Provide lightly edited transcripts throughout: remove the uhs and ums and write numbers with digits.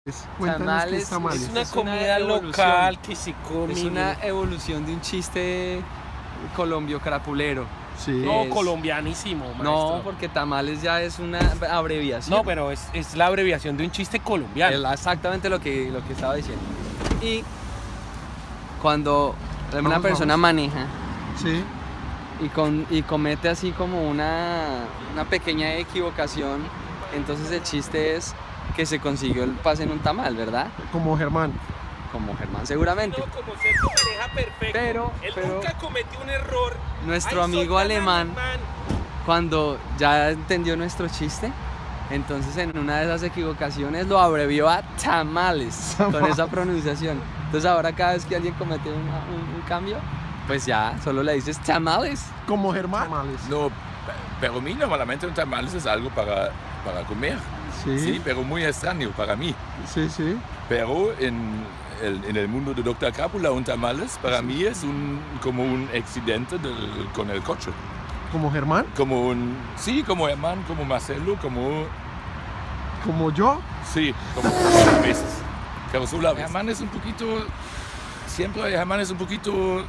Cuéntanos qué es tamales. Es una comida local que se come. Es una evolución de un chiste colombio carapulero. Sí. No, colombianísimo, maestro. No, porque tamales ya es una abreviación. No, pero es la abreviación de un chiste colombiano. Es exactamente lo que estaba diciendo. Y cuando una persona maneja Sí. y comete así como una pequeña equivocación, entonces el chiste es que se consiguió el pase en un tamal, ¿verdad? Como Germán. Como Germán, seguramente. No, como Sergio maneja perfecto. Él pero nunca cometió un error. Nuestro Ay, amigo soy tan alemán, cuando ya entendió nuestro chiste, entonces en una de esas equivocaciones lo abrevió a tamales, con esa pronunciación. Entonces ahora cada vez que alguien comete un cambio, pues ya solo le dices tamales. Como Germán. Tamales. No, pero mí normalmente un tamales es algo para comer. Sí. Sí, pero muy extraño para mí. Sí, sí. Pero en el mundo de Dr. Crápula, un tamales para mí es como un accidente con el coche. Como Germán. Como Germán, como Marcelo, Como yo. sí, como muchas veces. Pero solo Germán es un poquito, siempre Germán es un poquito,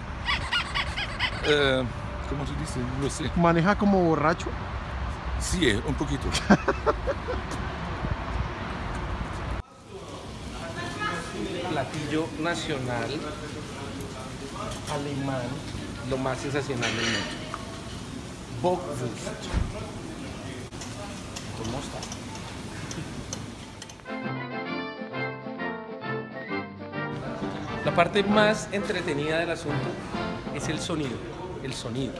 ¿cómo se dice? No sé. Maneja como borracho. Sí, un poquito. Platillo nacional alemán, lo más sensacional del mundo. Bockwurst. ¿Cómo está? La parte más entretenida del asunto es el sonido. El sonido.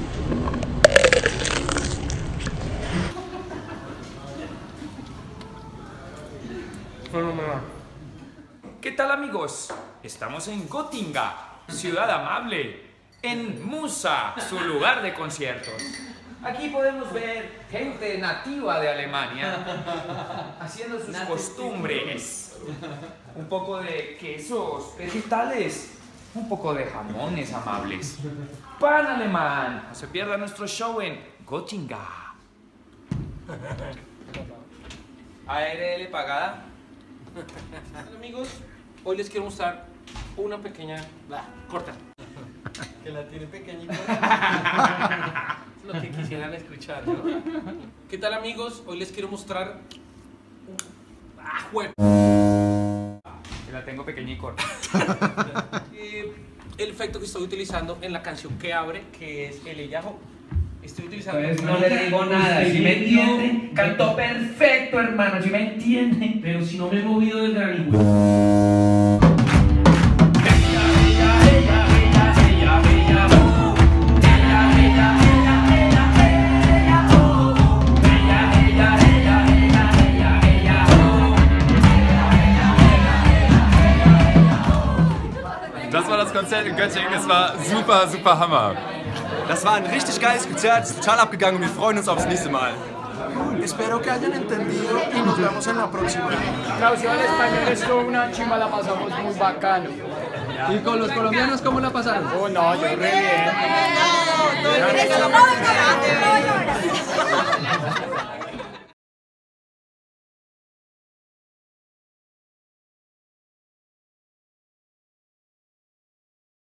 Fenomenal. ¿Qué tal, amigos? Estamos en Gotinga, ciudad amable, en Musa, su lugar de conciertos. Aquí podemos ver gente nativa de Alemania haciendo sus costumbres. Un poco de quesos vegetales, un poco de jamones amables. Pan alemán. No se pierda nuestro show en Gotinga. ARL pagada. Amigos, hoy les quiero mostrar una pequeña... corta. Que la tiene pequeñita. Es lo que quisieran escuchar, ¿no? ¿Qué tal, amigos? Hoy les quiero mostrar... ¡Jue! Que la tengo pequeña y corta. El efecto que estoy utilizando en la canción que abre, que es el ellajo. Estoy utilizando... Pues no le digo nada, si me entiende, cantó perfecto, hermano, si me entiende. Pero si no me he movido del granito. Das war das Konzert in Göttingen, es war super, super Hammer. Das war ein richtig geiles Konzert, ist total abgegangen und wir freuen uns aufs nächste Mal. Espero que hayan entendido y nos vemos en la próxima. Traducción al español, esto una chimba, la pasamos muy bacano. ¿Y con los colombianos cómo la pasaron? Oh no, yo re bien. No,